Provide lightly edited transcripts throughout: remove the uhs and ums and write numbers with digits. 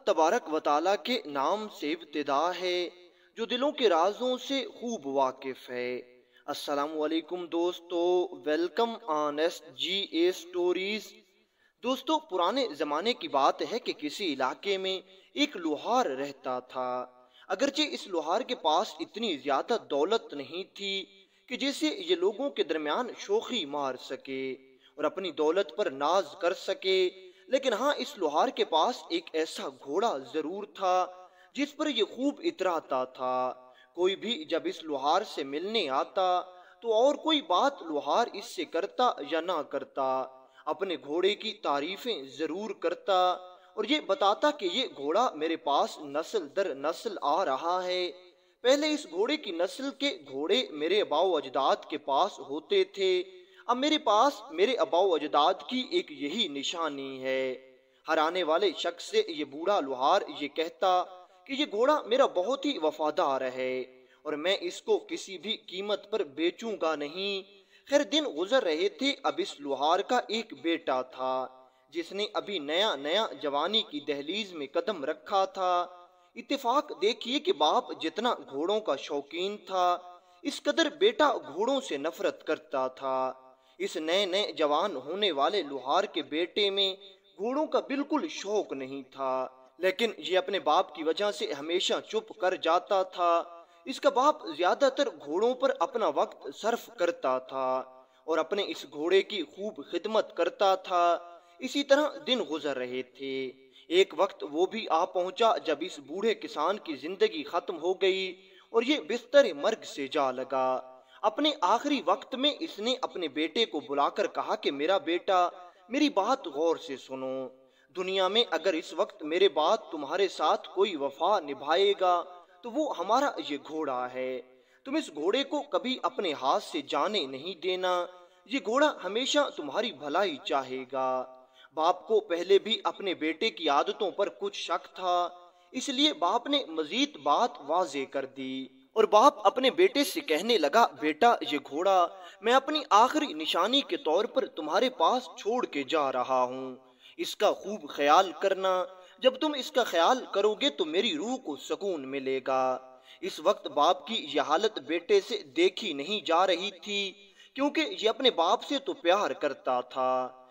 तबारक व तआला के नाम से इब्तिदा है जो दिलों के राजों से खूब वाकिफ है। अस्सलामु अलैकुम दोस्तों, वेलकम ऑन SGA स्टोरीज। दोस्तों, पुराने जमाने की बात है कि किसी इलाके में एक लोहार रहता था। अगरचे इस लोहार के पास इतनी ज्यादा दौलत नहीं थी कि जिससे ये लोगों के दरमियान शोखी मार सके और अपनी दौलत पर नाज कर सके, लेकिन हाँ, इस लोहार के पास एक ऐसा घोड़ा जरूर था जिस पर ये खूब इतराता था। कोई भी जब इस लोहार से मिलने आता तो और कोई बात लोहार इससे करता या ना करता, अपने घोड़े की तारीफें जरूर करता और ये बताता कि ये घोड़ा मेरे पास नस्ल दर नस्ल आ रहा है। पहले इस घोड़े की नस्ल के घोड़े मेरे अबाओ अजदाद के पास होते थे, अब मेरे पास मेरे अबाओ अजदाद की एक यही निशानी है। हर आने वाले शख्स से ये बूढ़ा लोहार ये कहता कि ये घोड़ा मेरा बहुत ही वफादार है और मैं इसको किसी भी कीमत पर बेचूंगा नहीं। खैर, दिन गुजर रहे थे। अब इस लोहार का एक बेटा था जिसने अभी नया नया जवानी की दहलीज में कदम रखा था। इत्तेफाक देखिए कि बाप जितना घोड़ों का शौकीन था, इस कदर बेटा घोड़ों से नफरत करता था। इस नए नए जवान होने वाले लोहार के बेटे में घोड़ों का बिल्कुल शौक नहीं था, लेकिन ये अपने बाप की वजह से हमेशा चुप कर जाता था। इसका बाप ज्यादातर घोड़ों पर अपना वक्त सर्फ करता था और अपने इस घोड़े की खूब खिदमत करता था। इसी तरह दिन गुजर रहे थे। एक वक्त वो भी आ पहुंचा जब इस बूढ़े किसान की जिंदगी खत्म हो गई और ये बिस्तर मर्ग से जा लगा। अपने आखिरी वक्त में इसने अपने बेटे को बुलाकर कहा कि मेरा बेटा, मेरी बात गौर से सुनो। दुनिया में अगर इस वक्त मेरे बाद तुम्हारे साथ कोई वफा निभाएगा तो वो हमारा ये घोड़ा है। तुम इस घोड़े को कभी अपने हाथ से जाने नहीं देना। ये घोड़ा हमेशा तुम्हारी भलाई चाहेगा। बाप को पहले भी अपने बेटे की आदतों पर कुछ शक था, इसलिए बाप ने मजीद बात वाजे कर दी और बाप अपने बेटे से कहने लगा, बेटा, ये घोड़ा मैं अपनी आखिरी निशानी के तौर पर तुम्हारे पास छोड़ के जा रहा हूँ। इसका खूब ख्याल करना। जब तुम इसका ख्याल करोगे तो मेरी रूह को सुकून मिलेगा। इस वक्त बाप की यह हालत बेटे से देखी नहीं जा रही थी, क्योंकि ये अपने बाप से तो प्यार करता था।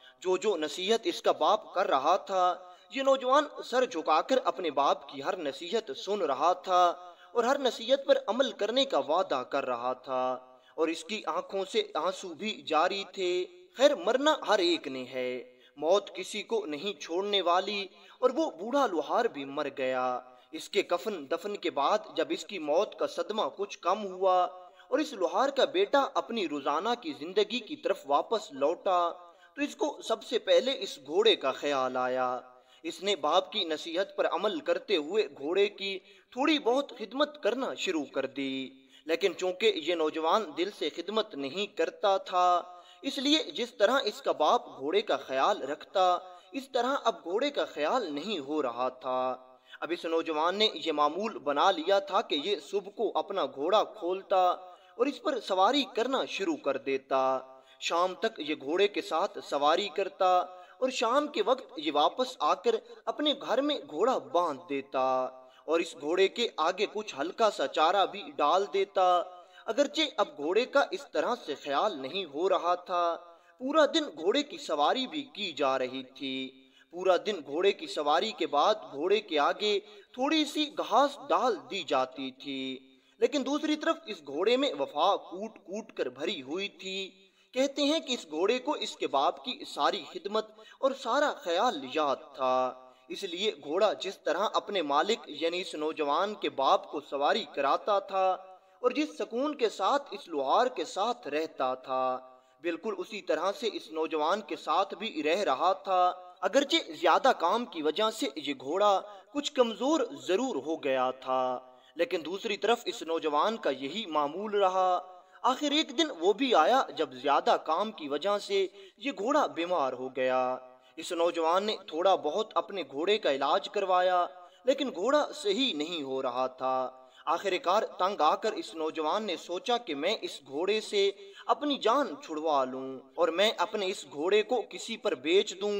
जो नसीहत इसका बाप कर रहा था, ये नौजवान सर झुकाकर अपने बाप की हर नसीहत सुन रहा था और हर नसीहत पर अमल करने का वादा कर रहा था और इसकी आंखों से आंसू भी जारी थे। खैर, मरना हर एक ने है, मौत किसी को नहीं छोड़ने वाली और वो बूढ़ा लोहार भी मर गया। इसके कफन दफन के बाद जब इसकी मौत का सदमा कुछ कम हुआ और इस लोहार का बेटा अपनी रोजाना की जिंदगी की तरफ वापस लौटा तो इसको सबसे पहले इस घोड़े का ख्याल आया। इसने बाप की नसीहत पर अमल करते हुए घोड़े की थोड़ी बहुत खिदमत करना शुरू कर दी, लेकिन चूंकि ये नौजवान दिल से खिदमत नहीं करता था, इसलिए जिस तरह इसका बाप घोड़े का ख्याल रखता, इस तरह अब घोड़े का ख्याल नहीं हो रहा था। अब इस नौजवान ने यह मामूल बना लिया था कि ये सुबह को अपना घोड़ा खोलता और इस पर सवारी करना शुरू कर देता। शाम तक ये घोड़े के साथ सवारी करता और शाम के वक्त ये वापस आकर अपने घर में घोड़ा बांध देता और इस घोड़े के आगे कुछ हल्का सा चारा भी डाल देता। अगरचे अब घोड़े का इस तरह से ख्याल नहीं हो रहा था। पूरा दिन घोड़े की सवारी भी की जा रही थी। पूरा दिन घोड़े की सवारी के बाद घोड़े के आगे थोड़ी सी घास डाल दी जाती थी, लेकिन दूसरी तरफ इस घोड़े में वफा कूट कूट कर भरी हुई थी। कहते हैं कि इस घोड़े को इसके बाप की सारी खिदमत और सारा ख्याल याद था, इसलिए घोड़ा जिस तरह अपने मालिक यानी इस नौजवान के बाप को सवारी कराता था और जिस सुकून के साथ इस लोहार के साथ रहता था, बिल्कुल उसी तरह से इस नौजवान के साथ भी रह रहा था। अगरचे ज्यादा काम की वजह से ये घोड़ा कुछ कमजोर जरूर हो गया था, लेकिन दूसरी तरफ इस नौजवान का यही मामूल रहा। आखिर एक दिन वो भी आया जब ज्यादा काम की वजह से ये घोड़ा बीमार हो गया। इस नौजवान ने थोड़ा बहुत अपने घोड़े का इलाज करवाया, लेकिन घोड़ा सही नहीं हो रहा था। आखिरकार तंग आकर इस नौजवान ने सोचा कि मैं इस घोड़े से अपनी जान छुड़वा लूं और मैं अपने इस घोड़े को किसी पर बेच दूं।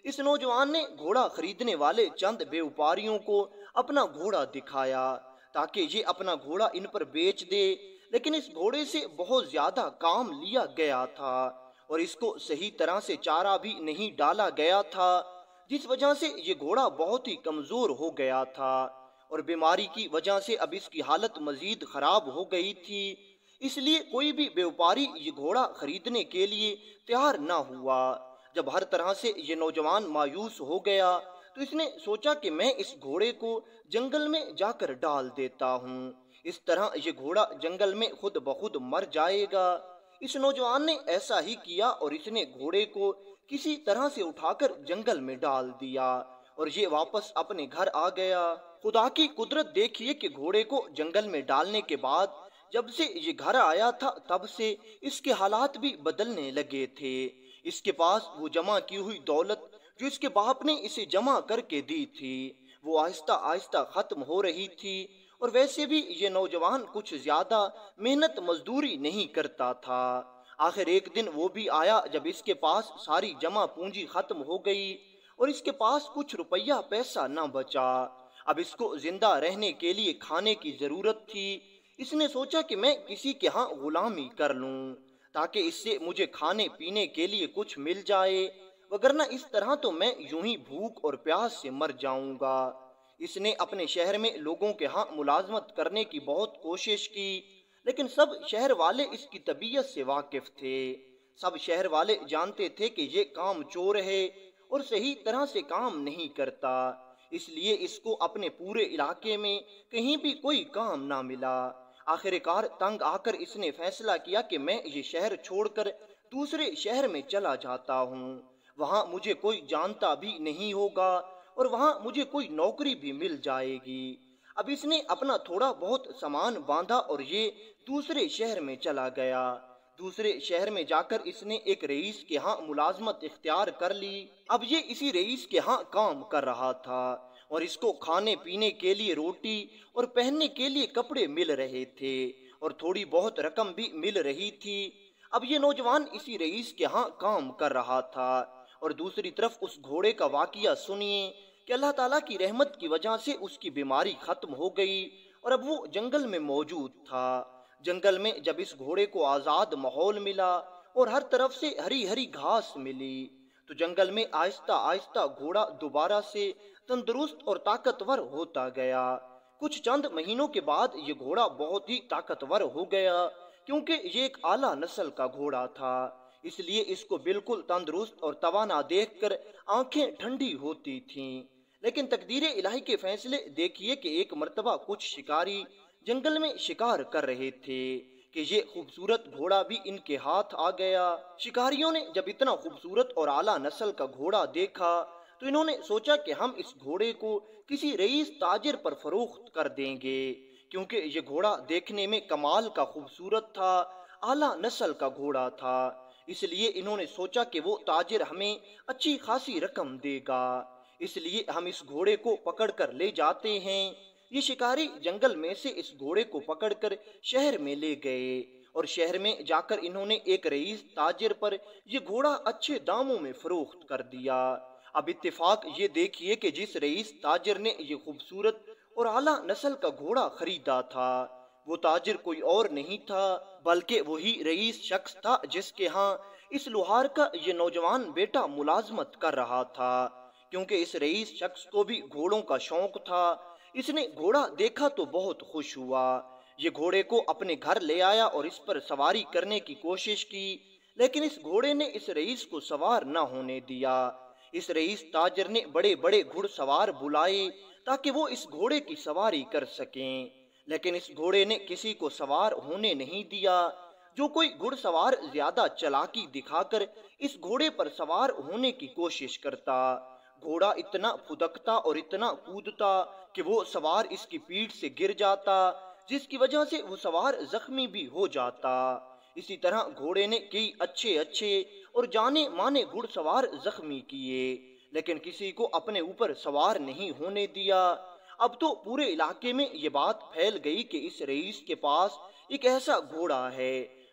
اس نوجوان نے گھوڑا خریدنے والے چند بیوپاریوں کو اپنا گھوڑا دکھایا تاکہ یہ اپنا گھوڑا ان پر بیچ دے، لیکن اس گھوڑے سے بہت زیادہ کام لیا گیا تھا اور اس کو صحیح طرح سے چارہ بھی نہیں ڈالا گیا تھا، جس وجہ سے یہ گھوڑا بہت ہی کمزور ہو گیا تھا اور بیماری کی وجہ سے اب اس کی حالت مزید خراب ہو گئی تھی۔ اس لیے کوئی بھی بیوپاری یہ گھوڑا خریدنے کے لیے تیار نہ ہوا۔ جب ہر طرح سے یہ نوجوان مایوس ہو گیا تو اس نے سوچا کہ میں اس گھوڑے کو جنگل میں جا کر ڈال دیتا ہوں، اس طرح یہ گھوڑا جنگل میں خود بخود مر جائے گا۔ اس نوجوان نے ایسا ہی کیا اور اس نے گھوڑے کو کسی طرح سے اٹھا کر جنگل میں ڈال دیا اور یہ واپس اپنے گھر آ گیا۔ خدا کی قدرت دیکھیے کہ گھوڑے کو جنگل میں ڈالنے کے بعد جب سے یہ گھر آیا تھا تب سے اس کے حالات بھی بدلنے لگے تھے۔ اس کے پاس وہ جمع کی ہوئی دولت جو اس کے باپ نے اسے جمع کر کے دی تھی وہ آہستہ آہستہ ختم ہو رہی تھی، اور ویسے بھی یہ نوجوان کچھ زیادہ محنت مزدوری نہیں کرتا تھا۔ آخر ایک دن وہ بھی آیا جب اس کے پاس ساری جمع پونجی ختم ہو گئی اور اس کے پاس کچھ روپیہ پیسہ نہ بچا۔ اب اس کو زندہ رہنے کے لیے کھانے کی ضرورت تھی۔ اس نے سوچا کہ میں کسی کے ہاں غلامی کر لوں تاکہ اس سے مجھے کھانے پینے کے لیے کچھ مل جائے، وگرنہ اس طرح تو میں یوں ہی بھوک اور پیاس سے مر جاؤں گا۔ اس نے اپنے شہر میں لوگوں کے ہاں ملازمت کرنے کی بہت کوشش کی، لیکن سب شہر والے اس کی طبیعت سے واقف تھے۔ سب شہر والے جانتے تھے کہ یہ کام چور ہے اور صحیح طرح سے کام نہیں کرتا، اس لیے اس کو اپنے پورے علاقے میں کہیں بھی کوئی کام نہ ملا۔ آخر کار تنگ آ کر اس نے فیصلہ کیا کہ میں یہ شہر چھوڑ کر دوسرے شہر میں چلا جاتا ہوں، وہاں مجھے کوئی جانتا بھی نہیں ہوگا اور وہاں مجھے کوئی نوکری بھی مل جائے گی۔ اب اس نے اپنا تھوڑا بہت سامان باندھا اور یہ دوسرے شہر میں چلا گیا۔ دوسرے شہر میں جا کر اس نے ایک رئیس کے ہاں ملازمت اختیار کر لی۔ اب یہ اسی رئیس کے ہاں کام کر رہا تھا اور اس کو کھانے پینے کے لیے روٹی اور پہننے کے لیے کپڑے مل رہے تھے اور تھوڑی بہت رقم بھی مل رہی تھی۔ اب یہ نوجوان اسی رئیس کے ہاں کام کر رہا تھا اور دوسری طرف اس گھوڑے کا واقعہ سنیے کہ اللہ تعالیٰ کی رحمت کی وجہ سے اس کی بیماری ختم ہو گئی اور اب وہ جنگل میں موجود تھا۔ جنگل میں جب اس گھوڑے کو آزاد ماحول ملا اور ہر طرف سے ہری ہری گھاس ملی تو جنگل میں آہستہ آہستہ گھوڑا دوبارہ سے تندرست اور طاقتور ہوتا گیا۔ کچھ چند مہینوں کے بعد یہ گھوڑا بہت ہی طاقتور ہو گیا کیونکہ یہ ایک اعلیٰ نسل کا گھوڑا تھا، اس لیے اس کو بالکل تندرست اور توانا دیکھ کر آنکھیں ٹھنڈی ہوتی تھیں۔ لیکن تقدیر الہی کے فیصلے دیکھیے کہ ایک مرتبہ کچھ شکاری جنگل میں شکار کر رہے تھے کہ یہ خوبصورت گھوڑا بھی ان کے ہاتھ آ گیا۔ شکاریوں نے جب اتنا خوبصورت اور اعلیٰ نسل کا گھوڑا دیکھا تو انہوں نے سوچا کہ ہم اس گھوڑے کو کسی رئیس تاجر پر فروخت کر دیں گے، کیونکہ یہ گھوڑا دیکھنے میں کمال کا خوبصورت تھا، اعلیٰ نسل کا گھوڑا تھا، اس لیے انہوں نے سوچا کہ وہ تاجر ہمیں اچھی خاصی رقم دے گا، اس لیے ہم اس گھوڑے کو پکڑ کر لے جاتے ہیں۔ یہ شکاری جنگل میں سے اس گھوڑے کو پکڑ کر شہر میں لے گئے اور شہر میں جا کر انہوں نے ایک رئیس تاجر پر یہ گھوڑا اچھے داموں میں فروخت کر دیا۔ اب اتفاق یہ دیکھیے کہ جس رئیس تاجر نے یہ خوبصورت اور اعلیٰ نسل کا گھوڑا خریدا تھا وہ تاجر کوئی اور نہیں تھا بلکہ وہی رئیس شخص تھا جس کے ہاں اس لوہار کا یہ نوجوان بیٹا ملازمت کر رہا تھا۔ کیونکہ اس رئیس شخص کو بھی گھوڑوں کا شوق تھا، اس نے گھوڑا دیکھا تو بہت خوش ہوا۔ یہ گھوڑے کو اپنے گھر لے آیا اور اس پر سواری کرنے کی کوشش کی، لیکن اس گھوڑے نے اس رئیس کو سوار نہ ہونے دیا۔ اس رئیس تاجر نے بڑے بڑے گھڑ سوار بلائے تاکہ وہ اس گھوڑے کی سواری کر سکیں، لیکن اس گھوڑے نے کسی کو سوار ہونے نہیں دیا۔ جو کوئی گھڑ سوار زیادہ چلاکی دکھا کر اس گھوڑے پر سوار ہونے کی کوشش کرتا، گھوڑا اتنا پھدکتا اور اتنا کودتا کہ وہ سوار اس کی پیٹھ سے گر جاتا، جس کی وجہ سے وہ سوار زخمی بھی ہو جاتا۔ اسی طرح گھوڑے نے کئی اچھے اور جانے مانے گھڑ سوار زخمی کیے، لیکن کسی کو اپنے اوپر سوار نہیں ہونے دیا۔ اب تو پورے علاقے میں یہ بات پھیل گئی کہ اس رئیس کے پاس ایک ایسا گھوڑا ہے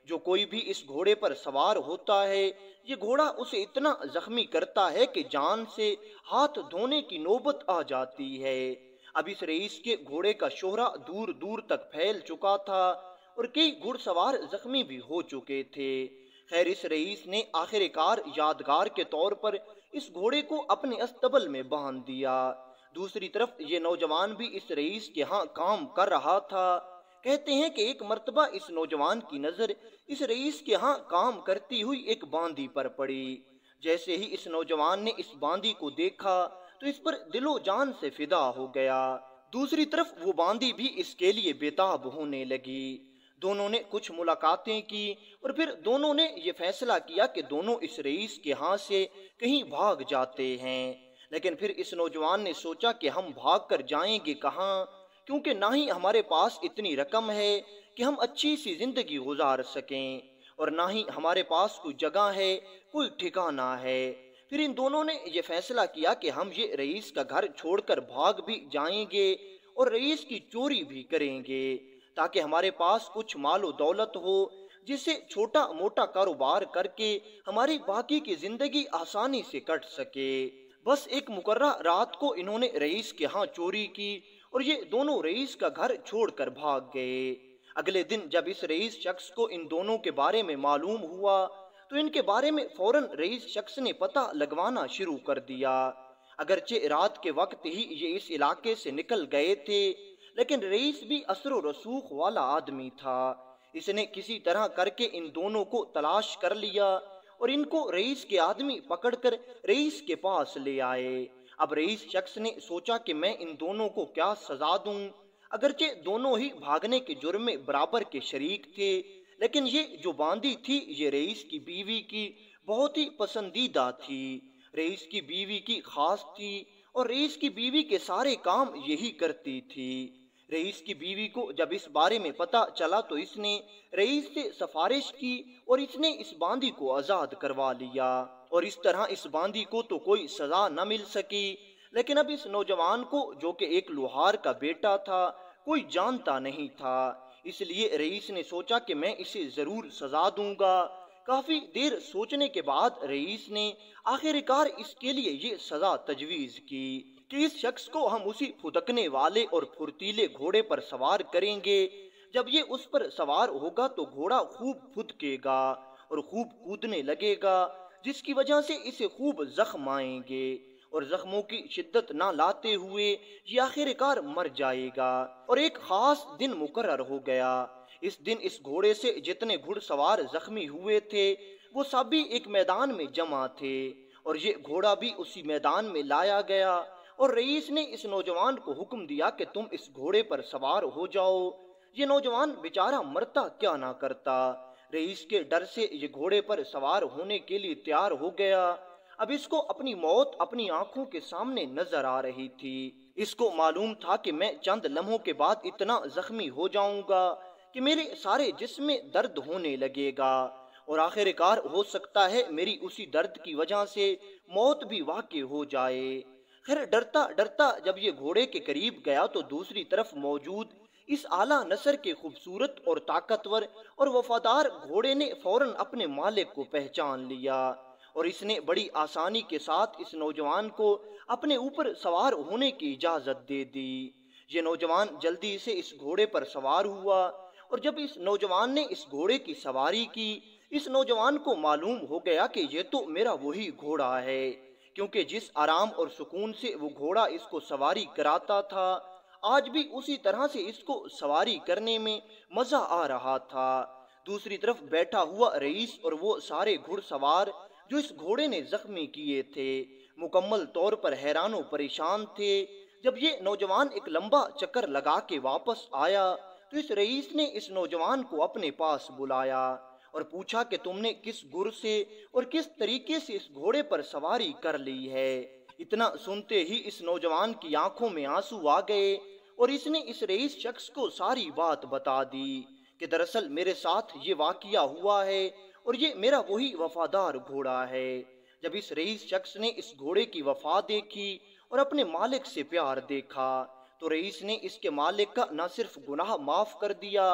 جو کوئی بھی اس گھوڑے پر سوار ہوتا ہے یہ گھوڑا اسے اتنا زخمی کرتا ہے کہ جان سے ہاتھ دھونے کی نوبت آ جاتی ہے۔ اب اس رئیس کے گھوڑے کا شہرہ دور دور تک پھیل چکا تھا اور کئی گھڑ سوار زخمی بھی ہو چکے تھے۔ خیر اس رئیس نے آخر کار یادگار کے طور پر اس گھوڑے کو اپنے استبل میں باندھ دیا۔ دوسری طرف یہ نوجوان بھی اس رئیس کے ہاں کام کر رہا تھا۔ کہتے ہیں کہ ایک مرتبہ اس نوجوان کی نظر اس رئیس کے ہاں کام کرتی ہوئی ایک باندی پر پڑی۔ جیسے ہی اس نوجوان نے اس باندی کو دیکھا تو اس پر دل و جان سے فدا ہو گیا۔ دوسری طرف وہ باندی بھی اس کے لیے بےتاب ہونے لگی۔ دونوں نے کچھ ملاقاتیں کی اور پھر دونوں نے یہ فیصلہ کیا کہ دونوں اس رئیس کے ہاں سے کہیں بھاگ جاتے ہیں۔ لیکن پھر اس نوجوان نے سوچا کہ ہم بھاگ کر جائیں گے کہاں، کیونکہ نہ ہی ہمارے پاس اتنی رقم ہے کہ ہم اچھی سی زندگی گزار سکیں اور نہ ہی ہمارے پاس کوئی جگہ ہے، کوئی ٹھکانہ ہے۔ پھر ان دونوں نے یہ فیصلہ کیا کہ ہم یہ رئیس کا گھر چھوڑ کر بھاگ بھی جائیں گے اور رئیس کی چوری بھی کریں گے تاکہ ہمارے پاس کچھ مال و دولت ہو جس سے چھوٹا موٹا کاروبار کر کے ہماری باقی کی زندگی آسانی سے کٹ سکے۔ بس ایک مقررہ رات کو انہوں نے رئیس کے ہاں چوری کی اور یہ دونوں رئیس کا گھر چھوڑ کر بھاگ گئے۔ اگلے دن جب اس رئیس شخص کو ان دونوں کے بارے میں معلوم ہوا تو ان کے بارے میں فوراً رئیس شخص نے پتہ لگوانا شروع کر دیا۔ اگرچہ رات کے وقت ہی یہ اس علاقے سے نکل گئے تھے لیکن رئیس بھی اثر و رسوخ والا آدمی تھا۔ اس نے کسی طرح کر کے ان دونوں کو تلاش کر لیا اور ان کو رئیس کے آدمی پکڑ کر رئیس کے پاس لے آئے۔ اب رئیس شخص نے سوچا کہ میں ان دونوں کو کیا سزا دوں۔ اگرچہ دونوں ہی بھاگنے کے جرم میں برابر کے شریک تھے لیکن یہ جو باندی تھی یہ رئیس کی بیوی کی بہت ہی پسندیدہ تھی۔ رئیس کی بیوی کی خاص تھی اور رئیس کی بیوی کے سارے کام یہی کرتی تھی۔ رئیس کی بیوی کو جب اس بارے میں پتہ چلا تو اس نے رئیس سے سفارش کی اور اس نے اس باندی کو آزاد کروا لیا اور اس طرح اس باندی کو تو کوئی سزا نہ مل سکی لیکن اب اس نوجوان کو جو کہ ایک لوہار کا بیٹا تھا کوئی جانتا نہیں تھا۔ اس لیے رئیس نے سوچا کہ میں اسے ضرور سزا دوں گا۔ کافی دیر سوچنے کے بعد رئیس نے آخر کار اس کے لیے یہ سزا تجویز کی کہ اس شخص کو ہم اسی پھدکنے والے اور پھرتیلے گھوڑے پر سوار کریں گے۔ جب یہ اس پر سوار ہوگا تو گھوڑا خوب پھدکے گا اور خوب کودنے لگے گا جس کی وجہ سے اسے خوب زخم آئیں گے اور زخموں کی شدت نہ لاتے ہوئے یہ آخر کار مر جائے گا۔ اور ایک خاص دن مقرر ہو گیا۔ اس دن اس گھوڑے سے جتنے گھڑ سوار زخمی ہوئے تھے وہ سبھی ایک میدان میں جمع تھے اور یہ گھوڑا بھی اسی میدان میں لایا گیا اور رئیس نے اس نوجوان کو حکم دیا کہ تم اس گھوڑے پر سوار ہو جاؤ۔ یہ نوجوان بیچارہ مرتا کیا نہ کرتا۔ رئیس کے ڈر سے یہ گھوڑے پر سوار ہونے کے لیے تیار ہو گیا۔ اب اس کو اپنی موت اپنی آنکھوں کے سامنے نظر آ رہی تھی۔ اس کو معلوم تھا کہ میں چند لمحوں کے بعد اتنا زخمی ہو جاؤں گا کہ میرے سارے جسم میں درد ہونے لگے گا اور آخر کار ہو سکتا ہے میری اسی درد کی وجہ سے موت بھی واقع ہو جائے۔ خیر ڈرتا ڈرتا جب یہ گھوڑے کے قریب گیا تو دوسری طرف موجود اس اعلیٰ نسل کے خوبصورت اور طاقتور اور وفادار گھوڑے نے فوراً اپنے مالک کو پہچان لیا اور اس نے بڑی آسانی کے ساتھ اس نوجوان کو اپنے اوپر سوار ہونے کی اجازت دے دی۔ یہ نوجوان جلدی سے اس گھوڑے پر سوار ہوا اور جب اس نوجوان نے اس گھوڑے کی سواری کی اس نوجوان کو معلوم ہو گیا کہ یہ تو میرا وہی گھوڑا ہے، کیونکہ جس آرام اور سکون سے وہ گھوڑا اس کو سواری کراتا تھا آج بھی اسی طرح سے اس کو سواری کرنے میں مزہ آ رہا تھا۔ دوسری طرف بیٹھا ہوا رئیس اور وہ سارے گھڑ سوار جو اس گھوڑے نے زخمی کیے تھے مکمل طور پر حیران و پریشان تھے۔ جب یہ نوجوان ایک لمبا چکر لگا کے واپس آیا تو اس رئیس نے اس نوجوان کو اپنے پاس بلایا اور پوچھا کہ تم نے کس گر سے اور کس طریقے سے اس گھوڑے پر سواری کر لی ہے۔ اتنا سنتے ہی اس نوجوان کی آنکھوں میں آنسو آ گئے اور اس نے اس رئیس شخص کو ساری بات بتا دی کہ دراصل میرے ساتھ یہ واقعہ ہوا ہے اور یہ میرا وہی وفادار گھوڑا ہے۔ جب اس رئیس شخص نے اس گھوڑے کی وفا دیکھی اور اپنے مالک سے پیار دیکھا تو رئیس نے اس کے مالک کا نہ صرف گناہ معاف کر دیا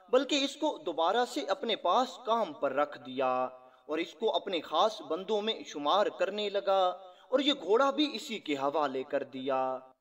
بلکہ اس کو دوبارہ سے اپنے پاس کام پر رکھ دیا اور اس کو اپنے خاص بندوں میں شمار کرنے لگا، اور یہ گھوڑا بھی اسی کے حوالے کر دیا۔